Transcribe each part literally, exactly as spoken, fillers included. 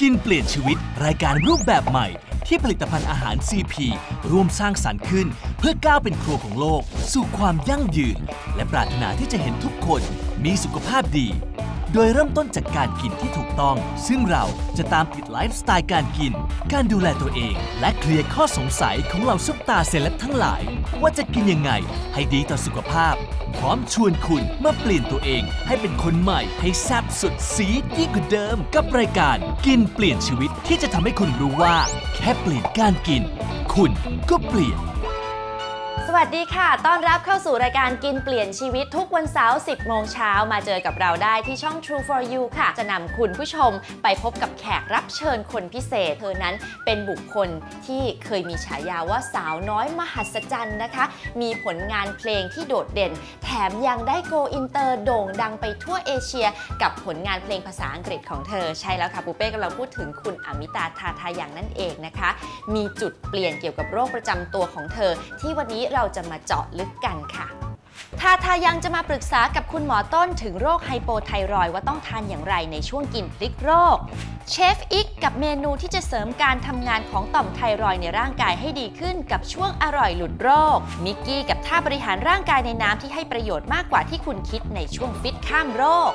กินเปลี่ยนชีวิตรายการรูปแบบใหม่ที่ผลิตภัณฑ์อาหาร ซี พี ร่วมสร้างสรรค์ขึ้นเพื่อก้าวเป็นครัวของโลกสู่ความยั่งยืนและปรารถนาที่จะเห็นทุกคนมีสุขภาพดีโดยเริ่มต้นจากการกินที่ถูกต้องซึ่งเราจะตามติดไลฟ์สไตล์การกินการดูแลตัวเองและเคลียร์ข้อสงสัยของเหล่าซุปตาเซเลบทั้งหลายว่าจะกินยังไงให้ดีต่อสุขภาพพร้อมชวนคุณมาเปลี่ยนตัวเองให้เป็นคนใหม่ให้แซ่บสุดซีดยิ่งกว่าเดิมกับรายการกินเปลี่ยนชีวิตที่จะทำให้คุณรู้ว่าแค่เปลี่ยนการกินคุณก็เปลี่ยนสวัสดีค่ะต้อนรับเข้าสู่รายการกินเปลี่ยนชีวิตทุกวันเสาร์ สิบโมงเช้ามาเจอกับเราได้ที่ช่อง True for You ค่ะจะนำคุณผู้ชมไปพบกับแขกรับเชิญคนพิเศษเธอนั้นเป็นบุคคลที่เคยมีฉายาว่าสาวน้อยมหัศจรรย์นะคะมีผลงานเพลงที่โดดเด่นแถมยังได้โกอินเตอร์โด่งดังไปทั่วเอเชียกับผลงานเพลงภาษาอังกฤษของเธอใช่แล้วค่ะปูเป้กำลังพูดถึงคุณอมิตาทาทายังนั่นเองนะคะมีจุดเปลี่ยนเกี่ยวกับโรคประจำตัวของเธอที่วันนี้เราจะมาเจาะลึกกันค่ะทาทายังจะมาปรึกษากับคุณหมอต้นถึงโรคไฮโปไทรอยด์ว่าต้องทานอย่างไรในช่วงกินพลิกโรคเชฟอิกกับเมนูที่จะเสริมการทำงานของต่อมไทรอยด์ในร่างกายให้ดีขึ้นกับช่วงอร่อยหลุดโรคมิกกี้กับท่าบริหารร่างกายในน้ำที่ให้ประโยชน์มากกว่าที่คุณคิดในช่วงฟิตข้ามโรค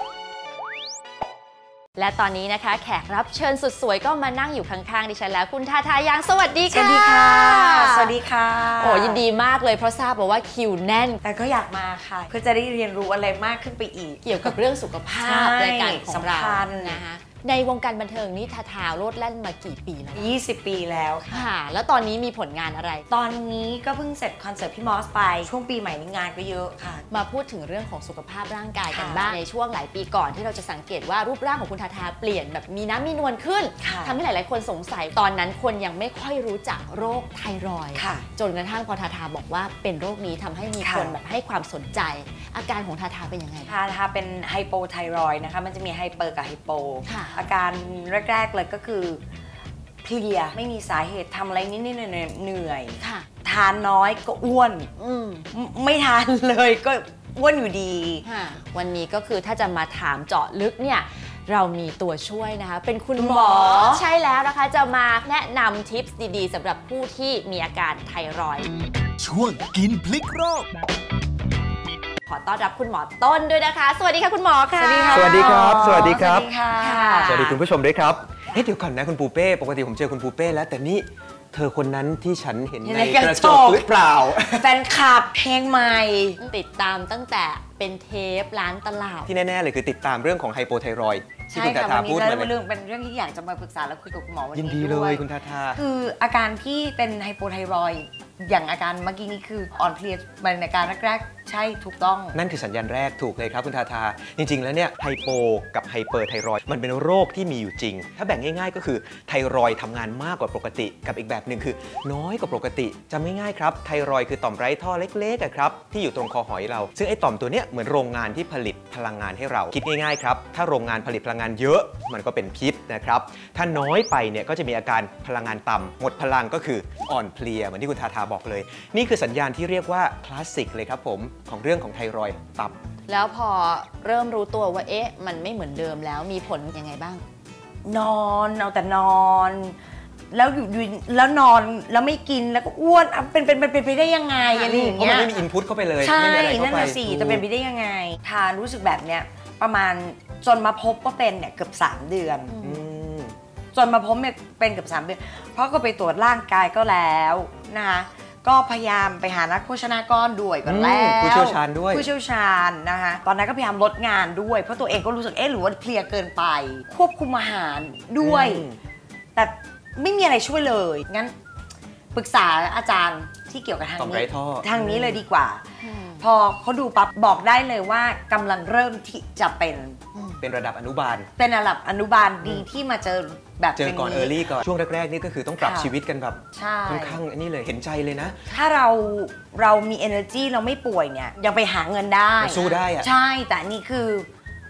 และตอนนี้นะคะแขกรับเชิญสุดสวยก็มานั่งอยู่ข้างๆดิฉันแล้วคุณทาทายังสวัสดีค่ะสวัสดีค่ะสวัสดีค่ะโอ้ยินดีมากเลยเพราะทราบมาว่าคิวแน่นแต่ก็อยากมาค่ะเพื่อจะได้เรียนรู้อะไรมากขึ้นไปอีกเกี่ยวกับเรื่องสุขภาพรายการของเรานะคะในวงการบันเทิงนี่ทาทาโลดแล่นมากี่ปีแล้วยี่สิบปีแล้วค่ะแล้วตอนนี้มีผลงานอะไรตอนนี้ก็เพิ่งเสร็จคอนเสิร์ตพี่มอสไปช่วงปีใหม่นี้งานก็เยอะค่ะมาพูดถึงเรื่องของสุขภาพร่างกายกันบ้างในช่วงหลายปีก่อนที่เราจะสังเกตว่ารูปร่างของคุณทาทาเปลี่ยนแบบมีน้ำมีนวลขึ้นทำให้หลายๆคนสงสัยตอนนั้นคนยังไม่ค่อยรู้จักโรคไทรอยด์จนกระทั่งพอทาทาบอกว่าเป็นโรคนี้ทำให้มีคนแบบให้ความสนใจอาการของทาทาเป็นยังไงทาทาเป็นไฮโปไทรอยด์นะคะมันจะมีไฮเปอร์กับไฮโปอาการแรกๆเลยก็คือเพลียไม่มีสาเหตุทำอะไรนิดๆเหนื่อยทานน้อยก็อ้วนไม่ทานเลยก็อ้วนอยู่ดีวันนี้ก็คือถ้าจะมาถามเจาะลึกเนี่ยเรามีตัวช่วยนะคะเป็นคุณหมอใช่แล้วนะคะจะมาแนะนำทิปส์ดีๆสำหรับผู้ที่มีอาการไทรอยด์ช่วงกินพลิกโรคขอต้อนรับคุณหมอต้นด้วยนะคะสวัสดีค่ะคุณหมอค่ะสวัสดีครับสวัสดีครับสวัสดีครับสวัสดีคุณผู้ชมด้วยครับเฮ้ยเดี๋ยวก่อนนะคุณปูเป้ปกติผมเจอคุณปูเป้แล้วแต่นี่เธอคนนั้นที่ฉันเห็นในกระจกหรือเปล่าแฟนคลับเพลงใหม่ติดตามตั้งแต่เป็นเทปร้านตลาดที่แน่ๆเลยคือติดตามเรื่องของไฮโปไทรอยด์ที่คุณทาทาพูดมาเลยเป็นเรื่องที่อยากจะมาปรึกษาแล้วคุยกับคุณหมอวันนี้ยินดีเลยคุณทาทาคืออาการที่เป็นไฮโปไทรอยด์อย่างอาการเมื่อกี้นี้คืออ่อนเพลียมันในการแรกๆใช่ถูกต้องนั่นคือสัญญาณแรกถูกเลยครับคุณทาทาจริงๆแล้วเนี่ยไฮโปกับไฮเปอร์ไทรอยด์มันเป็นโรคที่มีอยู่จริงถ้าแบ่งง่ายๆก็คือไทรอยด์ทำงานมากกว่าปกติกับอีกแบบหนึ่งคือน้อยกว่าปกติจำง่ายๆครับไทรอยด์คือต่อมไร้ท่อเล็กๆครับที่อยู่ตรงคอหอยเราซึ่งไอ้ต่อมตัวเนี้ยเหมือนโรงงานที่ผลิตพลังงานให้เราคิดง่ายๆครับถ้าโรงงานผลิตพลังงานเยอะมันก็เป็นพิษนะครับถ้าน้อยไปเนี่ยก็จะมีอาการพลังงานต่ำหมดพลังก็คืออ่อนเพลียเหมือนที่คุณทาทาบอกเลยนี่คือสัญญาณที่เรียกว่าคลาสสิกเลยครับผมของเรื่องของไทรอยด์ตับแล้วพอเริ่มรู้ตัวว่าเอ๊ะมันไม่เหมือนเดิมแล้วมีผลยังไงบ้างนอนเอาแต่นอนแล้วอยู่แล้วนอนแล้วไม่กินแล้วก็อ้วนเป็นเป็นเป็นไปได้ยังไงอะไรอย่างเงี้ยเพราะมันไม่มีอินพุตเข้าไปเลยใช่นั่นแหละสิจะเป็นไปได้ยังไงทานรู้สึกแบบเนี้ยประมาณจนมาพบว่าเป็นเนี่ยเกือบสามเดือนจนมาพบเนี่ยเป็นเกือบสามเดือนเพราะก็ไปตรวจร่างกายก็แล้วนะคะก็พยายามไปหานักโภชนากรด้วยก่อนแล้วผู้เชี่ยวชาญด้วยผู้เชี่ยวชาญนะคะตอนนั้นก็พยายามลดงานด้วยเพราะตัวเองก็รู้สึกเอ๊ะหรือว่าเพลียเกินไปควบคุมอาหารด้วยแต่ไม่มีอะไรช่วยเลยงั้นปรึกษาอาจารย์ที่เกี่ยวกับทางนี้ทางนี้เลยดีกว่าพอเขาดูปั๊บบอกได้เลยว่ากำลังเริ่มที่จะเป็นเป็นระดับอนุบาลเป็นระดับอนุบาลดีที่มาเจอแบบเจอก่อนเออร์ลี่ก่อนช่วงแรกๆนี่ก็คือต้องปรับชีวิตกันแบบค่อนข้างนี่เลยเห็นใจเลยนะถ้าเราเรามี energy เราไม่ป่วยเนี่ยยังไปหาเงินได้สู้ได้อะใช่แต่นี่คือ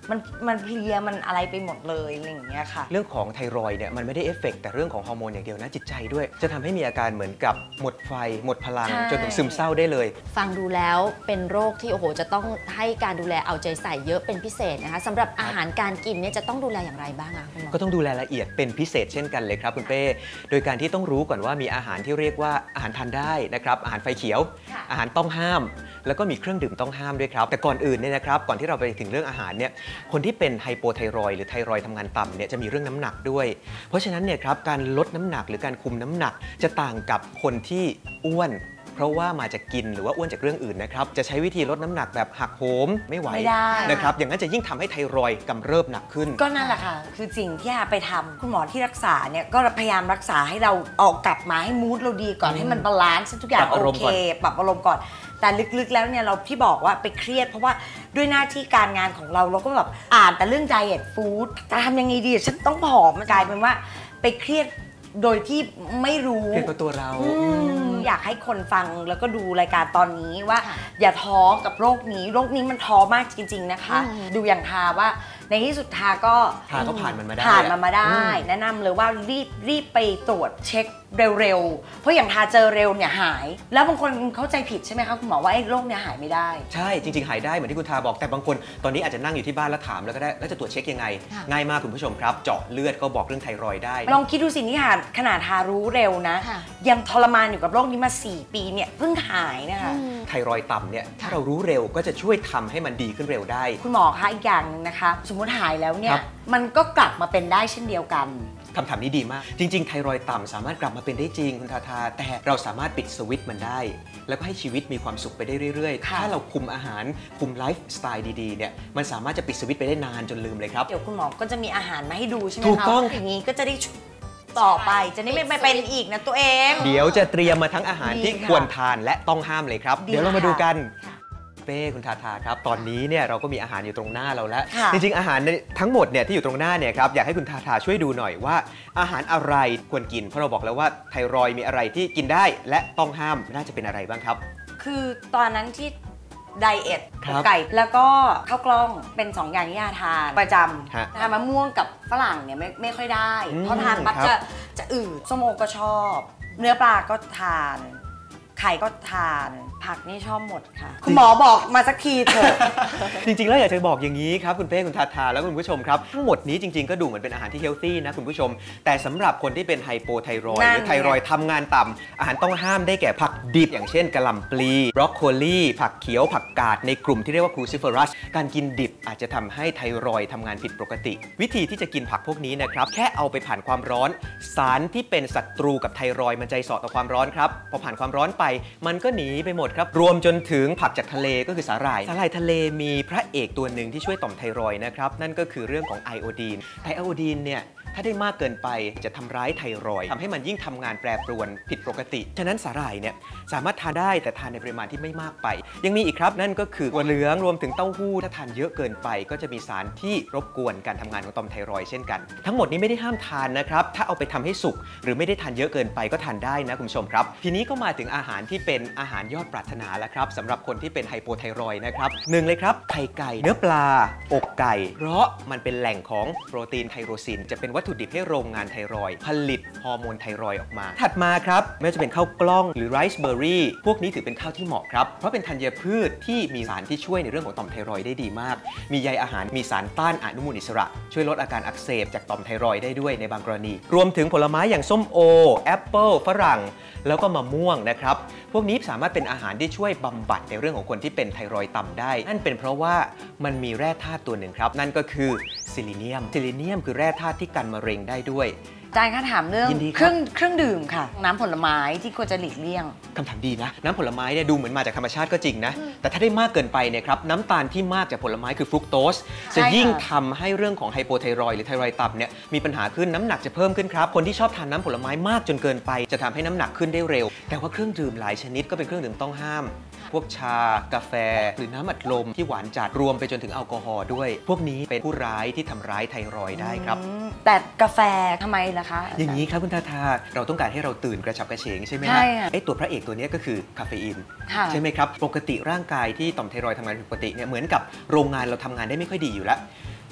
มันมันเพลียมันอะไรไปหมดเลยอะไรอย่างเงี้ยค่ะเรื่องของไทรอยด์เนี่ยมันไม่ได้เอฟเฟกต์แต่เรื่องของฮอร์โมนอย่างเดียวนะจิตใจด้วยจะทำให้มีอาการเหมือนกับหมดไฟหมดพลังจนถึงซึมเศร้าได้เลยฟังดูแล้วเป็นโรคที่โอ้โหจะต้องให้การดูแลเอาใจใส่เยอะเป็นพิเศษนะคะสำหรับอาหารการกินเนี่ยจะต้องดูแลอย่างไรบ้างคะคุณหมอก็ต้องดูแลละเอียดเป็นพิเศษเช่นกันเลยครับคุณเป้โดยการที่ต้องรู้ก่อนว่ามีอาหารที่เรียกว่าอาหารทานได้นะครับอาหารไฟเขียวอาหารต้องห้ามแล้วก็มีเครื่องดื่มต้องห้ามด้วยครับแต่ก่อนอื่นเนี่ยนะครับก่อนที่เราไปถึงเรื่องอาหารเนี่ยคนที่เป็นไฮโปไทรอยด์หรือไทรอยด์ทำงานต่ำเนี่ยจะมีเรื่องน้ำหนักด้วยเพราะฉะนั้นเนี่ยครับการลดน้ำหนักหรือการคุมน้ำหนักจะต่างกับคนที่อ้วนเพราะว่ามาจากกินหรือว่าอ้วนจากเรื่องอื่นนะครับจะใช้วิธีลดน้ำหนักแบบหักโหมไม่ไหวนะครับอย่างนั้นจะยิ่งทำให้ไทรอยด์กำเริบหนักขึ้นก็นั่นแหละค่ะคือสิ่งที่อาไปทำคุณหมอที่รักษาเนี่ยก็พยายามรักษาให้เราออกกลับมาให้มูดเราดีก่อนให้มันบาลานซ์ทุกอย่างโอเคปรับอารมณ์ก่อนแต่ลึกๆแล้วเนี่ยเราที่บอกว่าไปเครียดเพราะว่าด้วยหน้าที่การงานของเราเราก็แบบอ่านแต่เรื่องไดเอทฟู้ดจะทำยังไงดีฉันต้องผอมกลายเป็นว่าไปเครียดโดยที่ไม่รู้เครียดกับตัวเราอยากให้คนฟังแล้วก็ดูรายการตอนนี้ว่าอย่าท้อกับโรคนี้โรคนี้มันท้อมากจริงๆนะคะดูอย่างทาว่าในที่สุดทาก็ทาก็ผ่านมันมาได้ผ่านมันมาได้แนะนำเลยว่ารีบรีบไปตรวจเช็คเร็วๆเพราะอย่างทาเจอเร็วเนี่ยหายแล้วบางคนเข้าใจผิดใช่ไหมคะคุณหมอว่าไอ้โรคเนี่ยหายไม่ได้ใช่จริงๆหายได้เหมือนที่คุณทาบอกแต่บางคนตอนนี้อาจจะนั่งอยู่ที่บ้านแล้วถามแล้วก็ได้แล้วจะตรวจเช็คยังไงง่ายมากคุณผู้ชมครับเจาะเลือดก็บอกเรื่องไทรอยด์ได้ลองคิดดูสินี่ค่ะขนาดทารู้เร็วนะยังทรมานอยู่กับโรคนี้มาสี่ปีเนี่ยเพิ่งหายนะคะไทรอยด์ต่ำเนี่ยถ้าเรารู้เร็วก็จะช่วยทำให้มันดีขึ้นเร็วได้คุณหมอคะอีกอย่างนึงนะคะสมมติหายแล้วเนี่ยมันก็กลับมาเป็นได้เช่นเดียวกันคำถามนี้ดีมากจริงๆไทรอยด์ต่ำสามารถกลับมาเป็นได้จริงคุณทาทาแต่เราสามารถปิดสวิตช์มันได้แล้วก็ให้ชีวิตมีความสุขไปได้เรื่อยๆถ้าเราคุมอาหารคุมไลฟ์สไตล์ดีๆเนี่ยมันสามารถจะปิดสวิตช์ไปได้นานจนลืมเลยครับเดี๋ยวคุณหมอก็จะมีอาหารมาให้ดูใช่ไหมคะถูกต้องอย่างนี้ก็จะได้ต่อไปจะได้ไม่เป็นอีกนะตัวเองเดี๋ยวจะเตรียมมาทั้งอาหารที่ควรทานและต้องห้ามเลยครับเดี๋ยวเรามาดูกันเป้คุณทาทาครับตอนนี้เนี่ยเราก็มีอาหารอยู่ตรงหน้าเราแล้วจริงๆอาหารทั้งหมดเนี่ยที่อยู่ตรงหน้าเนี่ยครับอยากให้คุณทาทาช่วยดูหน่อยว่าอาหารอะไรควรกินเพราะเราบอกแล้วว่าไทรอยด์มีอะไรที่กินได้และต้องห้ามน่าจะเป็นอะไรบ้างครับคือตอนนั้นที่ไดเอทไก่แล้วก็ข้าวกล้องเป็นสองอย่างที่ทานประจำทานมะม่วงกับฝรั่งเนี่ยไม่ไม่ค่อยได้เพราะทานปั๊บจะจะอืดส้มโอก็ชอบเนื้อปลาก็ทานไข่ก็ทานผักนี่ชอบหมดค่ะคุณหมอบอกมาสักทีเถอะจริงๆแล้วอยากจะบอกอย่างนี้ครับคุณเป้คุณทาทาแล้วคุณผู้ชมครับทั้งหมดนี้จริงๆก็ดูเหมือนเป็นอาหารที่เฮลตี้นะคุณผู้ชมแต่สำหรับคนที่เป็นไฮโปไทรอยด์หรือไทรอยด์ทำงานต่ำอาหารต้องห้ามได้แก่ผักดิบอย่างเช่นกะหล่ำปลีบรอกโคลีผักเขียวผักกาดในกลุ่มที่เรียกว่าครูซิเฟอรัสการกินดิบอาจจะทำให้ไทรอยด์ทำงานผิดปกติวิธีที่จะกินผักพวกนี้นะครับแค่เอาไปผ่านความร้อนสารที่เป็นศัตรูกับไทรอยด์มันใจเสาะต่อความร้อนครับพอผ่านความร้อนไปมันก็หนีไปหมดครับรวมจนถึงผักจากทะเลก็คือสาหร่ายสาหร่ายทะเลมีพระเอกตัวหนึ่งที่ช่วยต่อมไทรอยด์นะครับนั่นก็คือเรื่องของไอโอดีนไอโอดีนเนี่ยถ้าได้มากเกินไปจะทำร้ายไทรอยด์ทำให้มันยิ่งทำงานแปรปรวนผิดปกติฉะนั้นสาหร่ายเนี่ยสามารถทานได้แต่ทานในปริมาณที่ไม่มากไปยังมีอีกครับนั่นก็คือถั่วเหลืองรวมถึงเต้าหู้ถ้าทานเยอะเกินไปก็จะมีสารที่รบกวนการทำงานของต่อมไทรอยด์เช่นกันทั้งหมดนี้ไม่ได้ห้ามทานนะครับถ้าเอาไปทำให้สุกหรือไม่ได้ทานเยอะเกินไปก็ทานได้นะคุณผู้ชมครับทีนี้ก็มาถึงอาหารที่เป็นอาหารยอดปรารถนาแล้วครับสำหรับคนที่เป็นไฮโปไทรอยด์นะครับหนึ่งเลยครับไข่ไก่เนื้อปลาอกไก่เพราะมันเป็นแหล่งของโปรตีนไทโรซินจะเป็นวัตถุดิบให้โรงงานไทรอยด์ผลิตฮอร์โมนไทรอยด์ออกมาถัดมาครับไม่ว่าจะเป็นข้าวกล้องหรือไรซ์เบอร์รี่พวกนี้ถือเป็นข้าวที่เหมาะครับเพราะเป็นธัญพืชที่มีสารที่ช่วยในเรื่องของต่อมไทรอยด์ได้ดีมากมีใยอาหารมีสารต้านอนุมูลอิสระช่วยลดอาการอักเสบจากต่อมไทรอยด์ได้ด้วยในบางกรณีรวมถึงผลไม้อย่างส้มโอแอปเปิลฝรั่งแล้วก็มะม่วงนะครับพวกนี้สามารถเป็นอาหารที่ช่วยบำบัดในเรื่องของคนที่เป็นไทรอยด์ต่ำได้นั่นเป็นเพราะว่ามันมีแร่ธาตุตัวหนึ่งครับนั่นก็คือซิลิเนียมซิลิเนียมคือแร่ธาตุที่กันมะเร็งได้ด้วยอาจารย์คะถามเรื่องเครื่องเครื่องดื่มค่ะน้ำผลไม้ที่ควรจะหลีกเลี่ยงคำถามดีนะน้ำผลไม้เนี่ยดูเหมือนมาจากธรรมชาติก็จริงนะแต่ถ้าได้มากเกินไปเนี่ยครับน้ำตาลที่มากจากผลไม้คือฟรุกโตสจะยิ่งทำให้เรื่องของไฮโปไทรอยด์หรือไทรอยด์ต่ำเนี่ยมีปัญหาขึ้นน้ำหนักจะเพิ่มขึ้นครับคนที่ชอบทานน้ำผลไม้มากจนเกินไปจะทำให้น้ำหนักขึ้นได้เร็วแต่ว่าเครื่องดื่มหลายชนิดก็เป็นเครื่องดื่มต้องห้ามพวกชากาแฟหรือน้ำอัดลมที่หวานจัดรวมไปจนถึงแอลกอฮอล์ด้วยพวกนี้เป็นผู้ร้ายที่ทำร้ายไทรอยด์ได้ครับแต่กาแฟทำไมล่ะคะอย่างนี้ครับคุณทาทาเราต้องการให้เราตื่นกระฉับกระเฉงใช่ไหมฮะไอตัวพระเอกตัวนี้ก็คือคาเฟอีนใช่ไหมครับปกติร่างกายที่ต่อมไทรอยด์ทำงานผิดปกติเนี่ยเหมือนกับโรงงานเราทำงานได้ไม่ค่อยดีอยู่แล้ว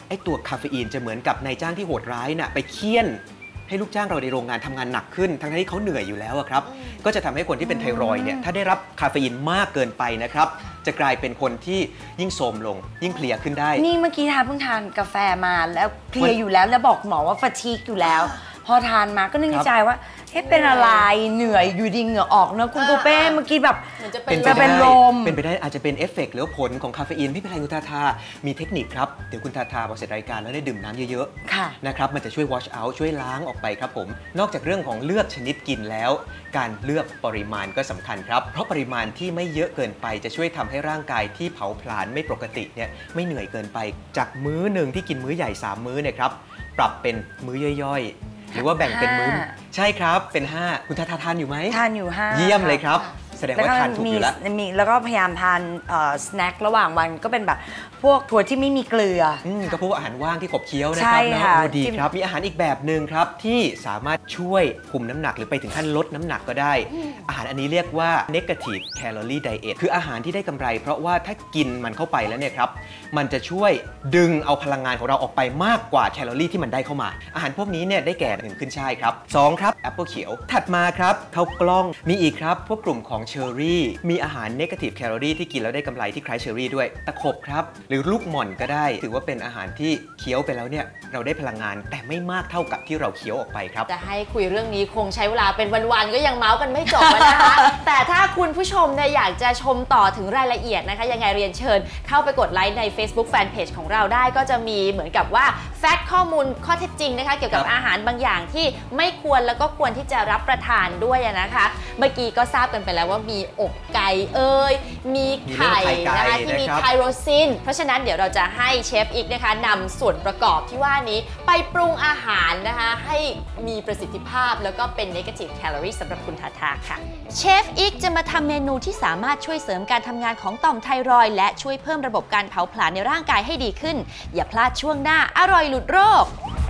ไอ้ตัวคาเฟอีนจะเหมือนกับนายจ้างที่โหดร้ายน่ะไปเคี่ยนให้ลูกจ้างเราในโรงงานทำงานหนักขึ้นทั้งที่เขาเหนื่อยอยู่แล้วครับก็จะทำให้คนที่เป็นไทรอยด์เนี่ยถ้าได้รับคาเฟอีนมากเกินไปนะครับจะกลายเป็นคนที่ยิ่งโทรมลงยิ่งเพลียขึ้นได้นี่เมื่อกี้ทานเพิ่งทานกาแฟมาแล้วเพลียอยู่แล้วแล้วบอกหมอว่าฟาทีกอยู่แล้วพอทานมาก็นึกในใจว่าเฮ้ยเป็นอะไรเหนื่อยอยู่ดีเหงื่อออกนะคุณปูเป้เมื่อกี้แบบจะเป็นลมเป็นไปได้อาจจะเป็นเอฟเฟกต์หรือผลของคาเฟอีนไม่เป็นไรคุณทาทามีเทคนิคครับเดี๋ยวคุณทาทาพอเสร็จรายการแล้วได้ดื่มน้ำเยอะๆนะครับมันจะช่วย wash out ช่วยล้างออกไปครับผมนอกจากเรื่องของเลือกชนิดกินแล้วการเลือกปริมาณก็สำคัญครับเพราะปริมาณที่ไม่เยอะเกินไปจะช่วยทำให้ร่างกายที่เผาผลาญไม่ปกติเนี่ยไม่เหนื่อยเกินไปจากมื้อหนึ่งที่กินมื้อใหญ่สามมื้อเนี่ยครับปรับเป็นมื้อย่อยๆหรือว่าแบ่งเป็นมื้อใช่ครับเป็นห้าคุณทาทาทานอยู่ไหมทานอยู่ห้าเยี่ยมเลยครับแสดงว่าทานถูกอยู่แล้วมีแล้วก็พยายามทานสแน็คระหว่างวันก็เป็นแบบพวกถั่วที่ไม่มีเกลือก็พวกอาหารว่างที่ขบเคี้ยวนะครับนะโอ้ดีครับมีอาหารอีกแบบหนึ่งครับที่สามารถช่วยคุมน้ำหนักหรือไปถึงขั้นลดน้ำหนักก็ได้อาหารอันนี้เรียกว่า negative calorie diet คืออาหารที่ได้กำไรเพราะว่าถ้ากินมันเข้าไปแล้วเนี่ยครับมันจะช่วยดึงเอาพลังงานของเราออกไปมากกว่าแคลอรี่ที่มันได้เข้ามาอาหารพวกนี้เนี่ยได้แก่หนึ่งขึ้นช่ายครับสองครับแอปเปิลเขียวถัดมาครับข้าวกล้องมีอีกครับพวกกลุ่มของเชอร์รี่มีอาหาร negative calorie ที่กินแล้วได้กำไรที่คล้ายเชอร์รี่ด้วยตะขบครับหรือลูกหม่อนก็ได้ถือว่าเป็นอาหารที่เคี้ยวไปแล้วเนี่ยเราได้พลังงานแต่ไม่มากเท่ากับที่เราเคี้ยวออกไปครับจะให้คุยเรื่องนี้คงใช้เวลาเป็นวันๆก็ยังเมาส์กันไม่จบนะคะ แต่ถ้าคุณผู้ชมเนี่ยอยากจะชมต่อถึงรายละเอียดนะคะยังไงเรียนเชิญเข้าไปกดไลค์ใน Facebook Fanpage ของเราได้ก็จะมีเหมือนกับว่าแฟกต์ข้อมูลข้อเท็จจริงนะคะเกี่ยวกับอาหารบางอย่างที่ไม่ควรแล้วก็ควรที่จะรับประทานด้วยนะคะเมื่อกี้ก็ทราบกันไปแล้วว่ามีอกไก่เอ่ยมีไข่นะคะที่มีไทโรซินเพราะฉะนั้นเดี๋ยวเราจะให้เชฟอีกนะคะนำส่วนประกอบที่ว่านี้ไปปรุงอาหารนะคะให้มีประสิทธิภาพแล้วก็เป็น negative calorie สำหรับคุณทาทาค่ะเชฟอีกจะมาทำเมนูที่สามารถช่วยเสริมการทำงานของต่อมไทรอยด์และช่วยเพิ่มระบบการเผาผลาญในร่างกายให้ดีขึ้นอย่าพลาดช่วงหน้าอร่อยหลุดโรค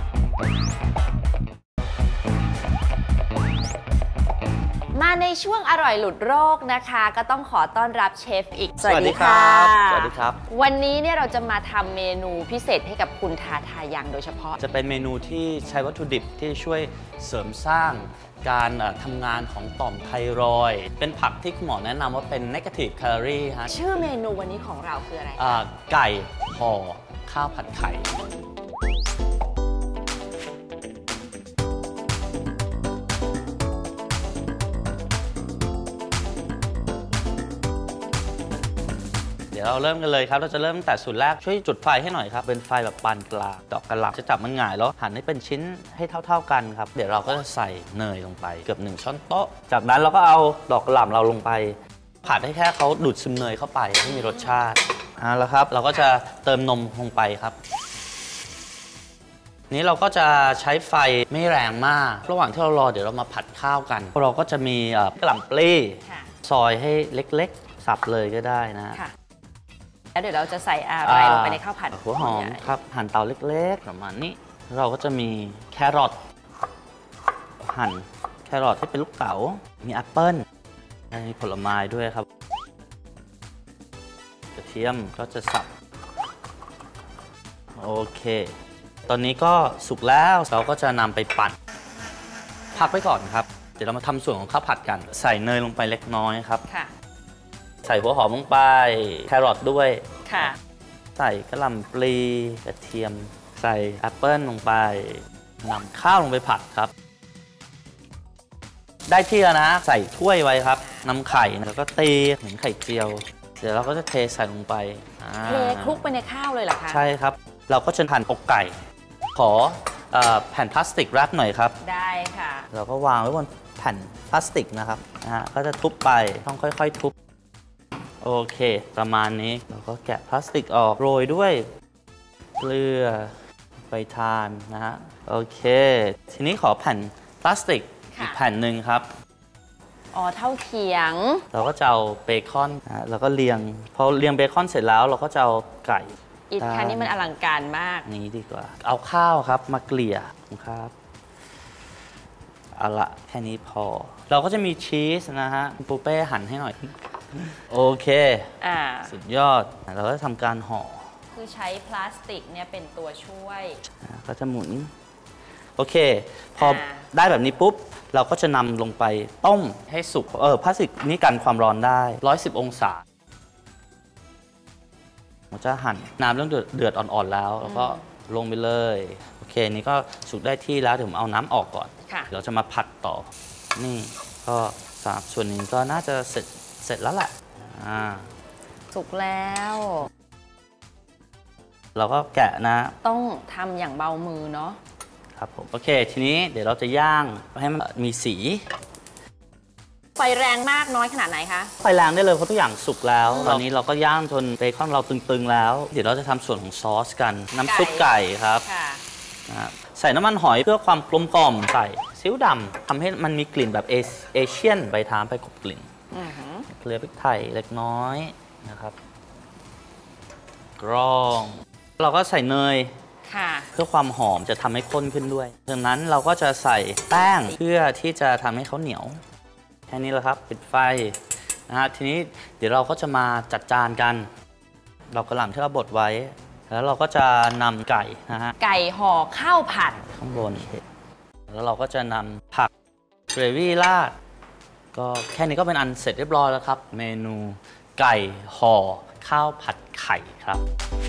มาในช่วงอร่อยหลุดโรคนะคะก็ต้องขอต้อนรับเชฟอีกสวัสดีครับสวัสดีครับวันนี้เนี่ยเราจะมาทำเมนูพิเศษให้กับคุณทาทายังโดยเฉพาะจะเป็นเมนูที่ใช้วัตถุดิบที่ช่วยเสริมสร้างการทำงานของต่อมไทรอยด์เป็นผักที่คุณหมอแนะนำว่าเป็น negative calorie ฮะชื่อเมนูวันนี้ของเราคืออะไรไก่ห่อข้าวผัดไข่เดี๋ยวเราเริ่มกันเลยครับเราจะเริ่มตั้งแต่สูตรแรกช่วยจุดไฟให้หน่อยครับเป็นไฟแบบปานกลางดอกกระหล่ำจะจับมันหงายแล้วหั่นให้เป็นชิ้นให้เท่าๆกันครับเดี๋ยวเราก็จะใส่เนยลงไปเกือบหนึ่งช้อนโต๊ะจากนั้นเราก็เอาดอกกระหล่ำเราลงไปผัดให้แค่เขาดูดซึมเนยเข้าไปให้มีรสชาติอ่าแล้วครับเราก็จะเติมนมลงไปครับนี้เราก็จะใช้ไฟไม่แรงมากระหว่างที่เรารอเดี๋ยวเรามาผัดข้าวกันเราก็จะมีกระหล่ำปลีซอยให้เล็กๆสับเลยก็ได้นะแล้วเดี๋ยวเราจะใส่อะไรลงไปในข้าวผัดหัวหอมครับหั่นเตาเล็กๆประมาณนี้เราก็จะมีแครอทหั่นแครอทที่เป็นลูกเต๋ามีแอปเปิ้ลมีผลไม้ด้วยครับกระเทียมก็จะสับโอเคตอนนี้ก็สุกแล้วเราก็จะนำไปปั่นพักไว้ก่อนครับเดี๋ยวเรามาทำส่วนของข้าวผัดกันใส่เนยลงไปเล็กน้อยครับใส่หัวหอมลงไปแครอทด้วยใส่กระหล่ำปลีกระเทียมใส่แอปเปิ้ลลงไปนำข้าวลงไปผัดครับได้ที่แล้วนะใส่ถ้วยไว้ครับนำไข่แล้วก็ตีเหมือนไข่เจียวเดี๋ยวเราก็จะเทใส่ลงไปเทคลุกไปในข้าวเลยเหรอคะใช่ครับเราก็จะหั่นอกไก่ขอแผ่นพลาสติกแรปหน่อยครับได้ค่ะเราก็วางไว้บนแผ่นพลาสติกนะครับนะฮะก็จะทุบไปต้องค่อยๆทุบโอเคประมาณนี้เราก็แกะพลาสติกออกโรยด้วยเกลือไปทานนะฮะโอเคทีนี้ขอแผ่นพลาสติกอีกแผ่นหนึ่งครับอ๋อเท่าเขียงเราก็จะเอาเบคอนนะแล้วก็เรียงพอเรียงเบคอนเสร็จแล้วเราก็จะเอาไก่อีกแค่นี้มันอลังการมากนี้ดีกว่าเอาข้าวครับมาเกลี่ยครับเอาละแค่นี้พอเราก็จะมีชีสนะฮะปูเป้หั่นให้หน่อยโอเคอ่าสุดยอดเราก็ทำการห่อคือใช้พลาสติกเนี่ยเป็นตัวช่วยก็จะหมุนโอเคพอได้แบบนี้ปุ๊บเราก็จะนำลงไปต้มให้สุกเออพลาสติกนี่กันความร้อนได้หนึ่งร้อยสิบองศาเราจะหั่นน้ำเริ่มเดือดเดือดอ่อนๆแล้วแล้วก็ลงไปเลยโอเคนี่ก็สุกได้ที่แล้วเดี๋ยวผมเอาน้ำออกก่อนเดี๋ยวเราจะมาผัดต่อนี่ก็สามส่วนนี้ก็น่าจะเสร็จเสร็จแล้วแหละอ่าสุกแล้วเราก็แกะนะต้องทำอย่างเบามือเนาะครับผมโอเคทีนี้เดี๋ยวเราจะย่างให้มันมีสีไฟแรงมากน้อยขนาดไหนคะไฟแรงได้เลยเพราะทุกอย่างสุกแล้วตอนนี้เราก็ย่างจนเบคอนเราตึงๆแล้วเดี๋ยวเราจะทำส่วนของซอสกันน้ำซุปไก่ครับนะใส่น้ำมันหอยเพื่อความกลมกล่อมใส่ซีอิ๊วดำทำให้มันมีกลิ่นแบบเอเชียนใบทามไปกลบกลิ่นเกลือพริกไทยเล็กน้อยนะครับกรองเราก็ใส่เนยเพื่อความหอมจะทำให้ข้นขึ้นด้วยดังนั้นเราก็จะใส่แป้งเพื่อที่จะทำให้เขาเหนียวแค่นี้แหละครับปิดไฟนะฮะทีนี้เดี๋ยวเราก็จะมาจัดจานกันเรากระหล่ำที่เราบดไว้แล้วเราก็จะนำไก่นะฮะไก่ห่อข้าวผัดข้างบนแล้วเราก็จะนำผักเกรวี่ราดก็แค่นี้ก็เป็นอันเสร็จเรียบร้อยแล้วครับเมนูไก่ห่อข้าวผัดไข่ครับ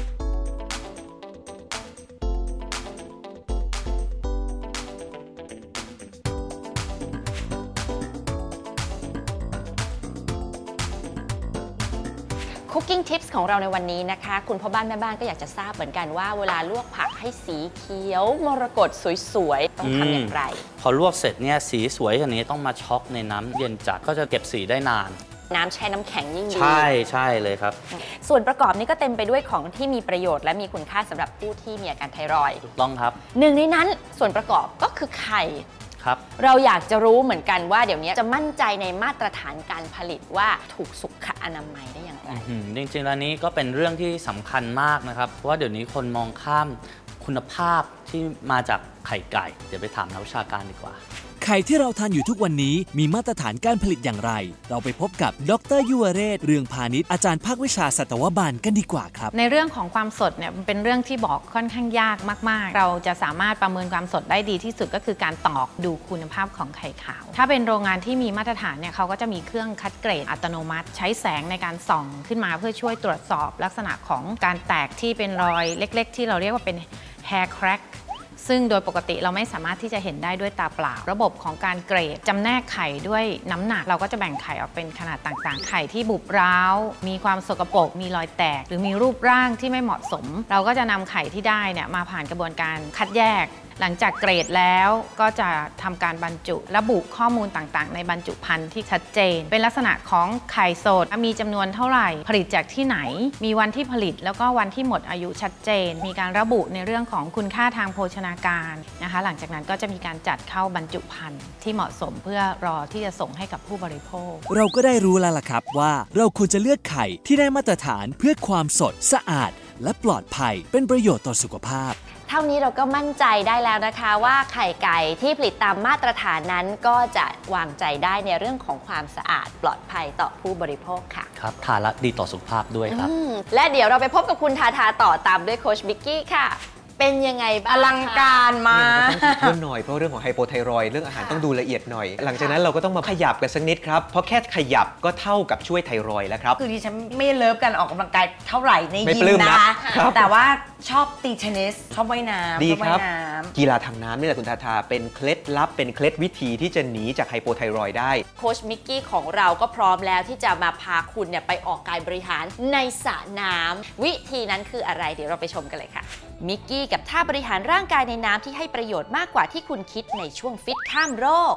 Cooking Tips ของเราในวันนี้นะคะคุณพ่อบ้านแม่บ้านก็อยากจะทราบเหมือนกันว่าเวลาลวกผักให้สีเขียวมรกตสวยๆต้องทำอย่างไรพอลวกเสร็จเนี่ยสีสวยอย่างนี้ต้องมาช็อกในน้ำเย็นจัดก็จะเก็บสีได้นานน้ำแช่น้ำแข็งยิ่งดีใช่ใช่เลยครับส่วนประกอบนี้ก็เต็มไปด้วยของที่มีประโยชน์และมีคุณค่าสำหรับผู้ที่มีอาการไทรอยด์ถูกต้องครับหนึ่งในนั้นส่วนประกอบก็คือไข่เราอยากจะรู้เหมือนกันว่าเดี๋ยวนี้จะมั่นใจในมาตรฐานการผลิตว่าถูกสุขอนามัยได้อย่างไรจริงๆแล้วนี้ก็เป็นเรื่องที่สำคัญมากนะครับเพราะว่าเดี๋ยวนี้คนมองข้ามคุณภาพที่มาจากไข่ไก่เดี๋ยวไปถามนักวิชาการดีกว่าไข่ที่เราทานอยู่ทุกวันนี้มีมาตรฐานการผลิตอย่างไรเราไปพบกับดร.ยุวเรศเรืองพาณิชย์อาจารย์ภาควิชาสัตวบาลกันดีกว่าครับในเรื่องของความสดเนี่ยมันเป็นเรื่องที่บอกค่อนข้างยากมากๆเราจะสามารถประเมินความสดได้ดีที่สุดก็คือการตอกดูคุณภาพของไข่ขาวถ้าเป็นโรงงานที่มีมาตรฐานเนี่ยเขาก็จะมีเครื่องคัดเกรดอัตโนมัติใช้แสงในการส่องขึ้นมาเพื่อช่วยตรวจสอบลักษณะของการแตกที่เป็นรอยเล็กๆที่เราเรียกว่าเป็น hair crackซึ่งโดยปกติเราไม่สามารถที่จะเห็นได้ด้วยตาเปล่าระบบของการเกรดจำแนกไข่ด้วยน้ำหนักเราก็จะแบ่งไข่ออกเป็นขนาดต่างๆไข่ที่บุบร้าวมีความสกปรกมีรอยแตกหรือมีรูปร่างที่ไม่เหมาะสมเราก็จะนำไข่ที่ได้เนี่ยมาผ่านกระบวนการคัดแยกหลังจากเกรดแล้วก็จะทำการบรรจุระบุข้อมูลต่างๆในบรรจุภัณฑ์ที่ชัดเจนเป็นลักษณะของไข่สดมีจำนวนเท่าไหร่ผลิตจากที่ไหนมีวันที่ผลิตแล้วก็วันที่หมดอายุชัดเจนมีการระบุในเรื่องของคุณค่าทางโภชนาการนะคะหลังจากนั้นก็จะมีการจัดเข้าบรรจุภัณฑ์ที่เหมาะสมเพื่อรอที่จะส่งให้กับผู้บริโภคเราก็ได้รู้แล้วล่ะครับว่าเราควรจะเลือกไข่ที่ได้มาตรฐานเพื่อความสดสะอาดและปลอดภัยเป็นประโยชน์ต่อสุขภาพเท่านี้เราก็มั่นใจได้แล้วนะคะว่าไข่ไก่ที่ผลิตตามมาตรฐานนั้นก็จะวางใจได้ในเรื่องของความสะอาดปลอดภัยต่อผู้บริโภคค่ะครับทานแล้วดีต่อสุขภาพด้วยครับและเดี๋ยวเราไปพบกับคุณทาทาต่อตามด้วยโค้ชบิ๊กกี้ค่ะเป็นยังไงบ้างอลังการมาเพิ่มหน่อยเพราะเรื่องของไฮโปไทรอยด์เรื่องอาหารต้องดูละเอียดหน่อยหลังจากนั้นเราก็ต้องมาขยับกันสักนิดครับเพราะแค่ขยับก็เท่ากับช่วยไทรอยด์แล้วครับคือดิฉันไม่เลิฟกันออกกำลังกายเท่าไหร่ในยิมนะแต่ว่าชอบตีเทนนิสชอบว่ายน้ำดีครับกีฬาทางน้ำนี่แหละคุณทาทาเป็นเคล็ดลับเป็นเคล็ดวิธีที่จะหนีจากไฮโปไทรอยด์ได้โค้ชมิกกี้ของเราก็พร้อมแล้วที่จะมาพาคุณเนี่ยไปออกกายบริหารในสระน้ำวิธีนั้นคืออะไรเดี๋ยวเราไปชมกันเลยค่ะมิกกี้กับท่าบริหารร่างกายในน้ำที่ให้ประโยชน์มากกว่าที่คุณคิดในช่วงฟิตข้ามโรค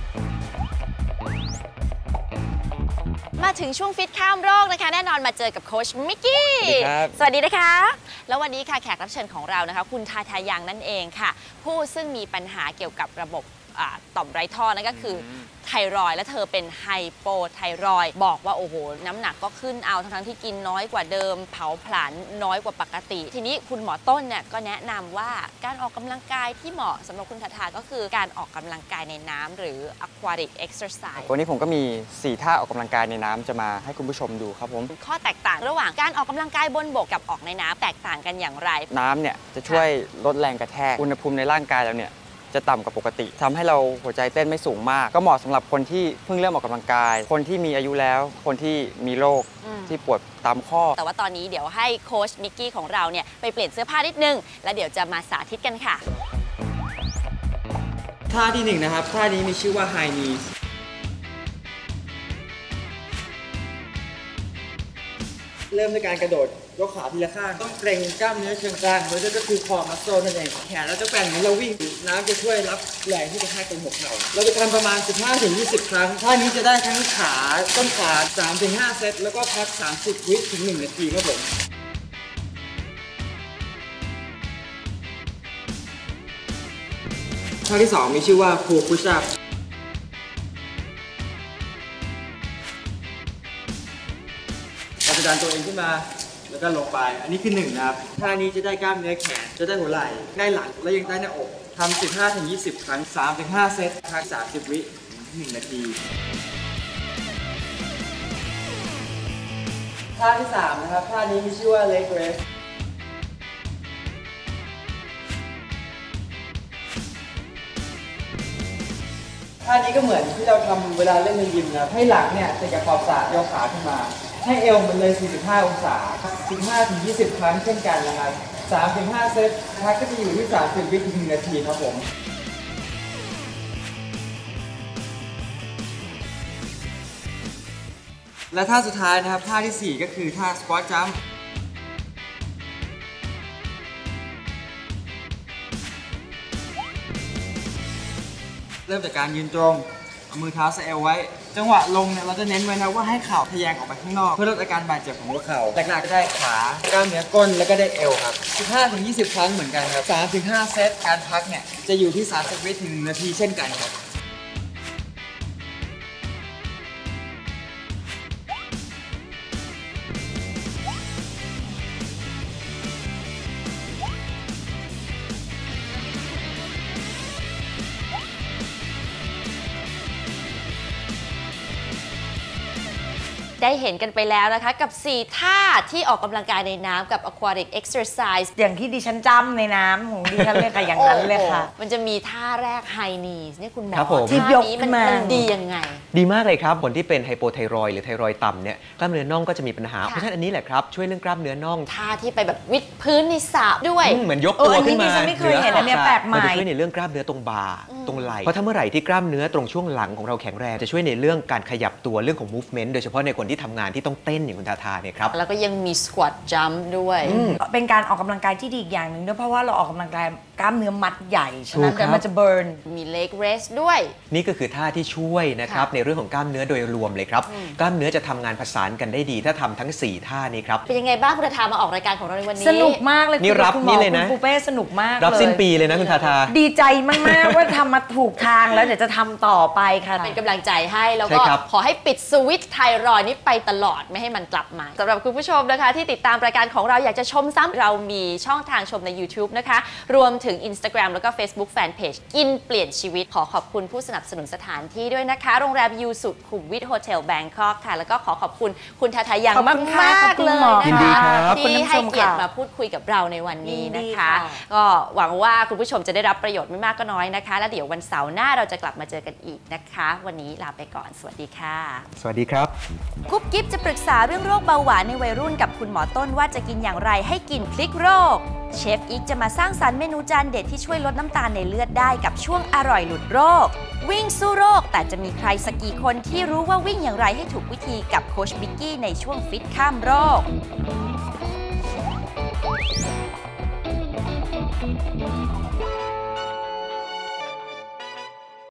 มาถึงช่วงฟิตข้ามโรคนะคะแน่นอนมาเจอกับโค้ชมิกกี้สวัสดีนะคะแล้ววันนี้ค่ะแขกรับเชิญของเรานะคะคุณทาทายังนั่นเองค่ะผู้ซึ่งมีปัญหาเกี่ยวกับระบบต่อมไร้ท่อนั่นก็คือไทรอยด์และเธอเป็นไฮโปไทรอยด์บอกว่าโอ้โหน้ำหนักก็ขึ้นเอาทั้งที่กินน้อยกว่าเดิมเผาผลาญน้อยกว่าปกติทีนี้คุณหมอต้นเนี่ยก็แนะนำว่าการออกกำลังกายที่เหมาะสำหรับคุณทาทาก็คือการออกกำลังกายในน้ำหรือ aquatic exercise วันนี้ผมก็มีสี่ท่าออกกำลังกายในน้ำจะมาให้คุณผู้ชมดูครับผมข้อแตกต่างระหว่างการออกกำลังกายบนบกกับออกในน้ำแตกต่างกันอย่างไรน้ำเนี่ยจะช่วยลดแรงกระแทกอุณหภูมิในร่างกายเราเนี่ยจะต่ำกว่าปกติทำให้เราหัวใจเต้นไม่สูงมากก็เหมาะสำหรับคนที่เพิ่งเริ่มออกกำลังกายคนที่มีอายุแล้วคนที่มีโรคที่ปวดตามข้อแต่ว่าตอนนี้เดี๋ยวให้โค้ชมิกกี้ของเราเนี่ยไปเปลี่ยนเสื้อผ้านิดนึงแล้วเดี๋ยวจะมาสาธิตกันค่ะท่าที่หนึ่งนะครับท่านี้มีชื่อว่า High Kneesเริ่มด้วยการกระโดดยกขาทีละข้างต้องเกร็งกล้ามเนื้อเชิงกรานโดยก็คือคอมัสโซนั่นเองแขนเราจะแกว่งเหมือนเราวิ่งน้ำจะช่วยรับแรงที่กระแทกตรงหัวเข่าเราจะทำประมาณ สิบห้าถึงยี่สิบ ครั้งท่านี้จะได้ทั้งขาต้นขา สามถึงห้า เซตแล้วก็พัก สามสิบ วิถึง หนึ่ง นาทีครับผมท่าที่สองมีชื่อว่า Pull Push Upเราจะดันตัวเองขึ้นมาแล้วก็ลงไปอันนี้คือหนึ่งนะครับท่านี้จะได้กล้ามเนื้อแขนจะได้หัวไหล่ได้หลังและยังได้หน้าอกทำ สิบห้าถึงยี่สิบ ครั้ง สามถึงห้า เซตพัก สามสิบ วิหนึ่ง นาทีท่าที่สามนะครับท่านี้มีชื่อว่า Leg Raiseท่านี้ก็เหมือนที่เราทำเวลาเล่นในยิมนะให้หลังเนี่ยติดกับขอบสระยกขาขึ้นมาให้เอวมันเลย สี่สิบห้า องศา สิบห้าถึงยี่สิบ ครั้งเช่นกันนะครับ สามถึงห้า เซตพักก็จะอยู่ที่ สามสิบ วิถึง หนึ่ง นาทีครับผมและท่าสุดท้ายนะครับท่าที่สี่ก็คือท่า Squat Jumpเริ่มจากการยืนตรงเอามือเท้าใส่เอวไว้จังหวะลงเนี่ยเราจะเน้นไว้นะว่าให้เข่าทะแยงออกไปข้างนอกเพื่อลดอาการบาดเจ็บของหัวเข่าหลักๆก็ได้ขากล้ามเนื้อก้นแล้วก็ได้เอวครับ สิบห้าถึงยี่สิบ ครั้งเหมือนกันครับ สามถึงห้า เซตการพักเนี่ยจะอยู่ที่ สามสิบ วิถึง หนึ่ง นาทีเช่นกันครับได้เห็นกันไปแล้วนะคะกับสี่ท่าที่ออกกำลังกายในน้ำกับ aquatic exercise อย่างที่ดิฉันจำในน้ำของดิฉันเลยค่ะอย่างนั้นเลยค่ะมันจะมีท่าแรก high knees นี่คุณหมอที่ท่านี้มันดียังไงดีมากเลยครับคนที่เป็นไฮโปไทรอยด์หรือไทรอยด์ต่ำเนี่ยกล้ามเนื้อน่องก็จะมีปัญหาเพราะฉะนั้นอันนี้แหละครับช่วยเรื่องกล้ามเนื้อน่องท่าที่ไปแบบวิดพื้นในสระด้วยเหมือนยกตัวขึ้นมาอันนี้ไม่เคยเห็นอันนี้แปลกใหม่มันจะช่วยในเรื่องกล้ามเนื้อตรงบ่าตรงไหล่เพราะถ้าเมื่อไหร่ที่กล้ามเนื้อตรงช่วงหลังของเราแข็งแรงจะช่วยในเรื่องการขยับตัวเรื่องของ movement โดยเฉพาะในคนที่ทำงานที่ต้องเต้นอย่างคุณทาทาเนี่ยครับแล้วก็ยังมี squat jump ด้วยเป็นการออกกำลังกายที่ดีอีกอย่างหนึ่งด้วยเพราะว่าเราออกกำลังกายกล้ามเนื้อมัดใหญ่ฉะนั้นมันจะเบิร์นมี leg raise ด้วยนี่ก็คือท่าที่ช่วยนะครับในเรื่องของกล้ามเนื้อโดยรวมเลยครับกล้ามเนื้อจะทำงานประสานกันได้ดีถ้าทำทั้งสี่ท่านี้ครับเป็นยังไงบ้างคุณทาทามาออกรายการของเราในวันนี้สนุกมากเลยนี่รับนี่เลยนะคุณปูเป้สนุกมากรับสิ้นปีเลยนะคุณทาทาดีใจมากๆว่าทำมาถูกทางแล้วเดี๋ยวจะทำต่อไปค่ะเป็นกำลังใจให้แล้วก็ขอให้ปิดสวิตช์ไทรอยด์นี้ไปตลอดไม่ให้มันกลับมาสำหรับคุณผู้ชมนะคะที่ติดตามรายการของเราอยากจะชมซ้ำเรามีช่องทางชมใน YouTube นะคะรวมถึง Instagram แล้วก็ Facebook Fanpage กินเปลี่ยนชีวิตขอขอบคุณผู้สนับสนุนสถานที่ด้วยนะคะโรงแรมยูสุขุมวิทโฮเทลแบงคอกค่ะแล้วก็ขอขอบคุณคุณทาทายังมากมากเลยนะคะที่ให้เกียรติมาพูดคุยกับเราในวันนี้นะคะก็หวังว่าคุณผู้ชมจะได้รับประโยชน์ไม่มากก็น้อยนะคะแล้วเดี๋ยววันเสาร์หน้าเราจะกลับมาเจอกันอีกนะคะวันนี้ลาไปก่อนสวัสดีค่ะสวัสดีครับกุ๊บกิ๊บจะปรึกษาเรื่องโรคเบาหวานในวัยรุ่นกับคุณหมอต้นว่าจะกินอย่างไรให้กินพลิกโรคเชฟอีกจะมาสร้างสรรค์เมนูจานเด็ดที่ช่วยลดน้ำตาลในเลือดได้กับช่วงอร่อยหลุดโรควิ่งสู้โรคแต่จะมีใครสักกี่คนที่รู้ว่าวิ่งอย่างไรให้ถูกวิธีกับโค้ชบิ๊กกี้ในช่วงฟิตข้ามโรค